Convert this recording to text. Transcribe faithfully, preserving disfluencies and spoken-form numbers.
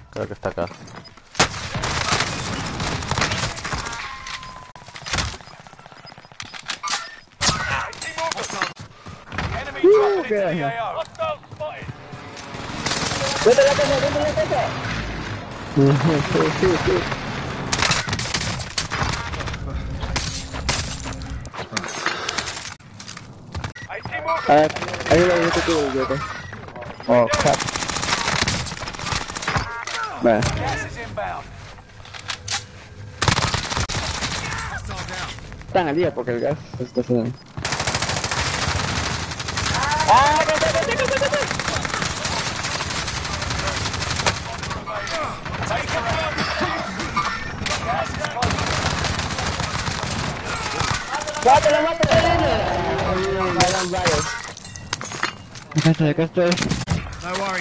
Creo que está acá. Uh, qué daño. ¿Dónde la casa? ¿Dónde la casa? Ah, ahí lo que tuve el idiota. Oh, crap. Vale. Están al día porque el gas está haciendo. ¡Ah, no, no, no, no, no, no! ¡Mátalo, mátalo! Acá estoy, acá estoy.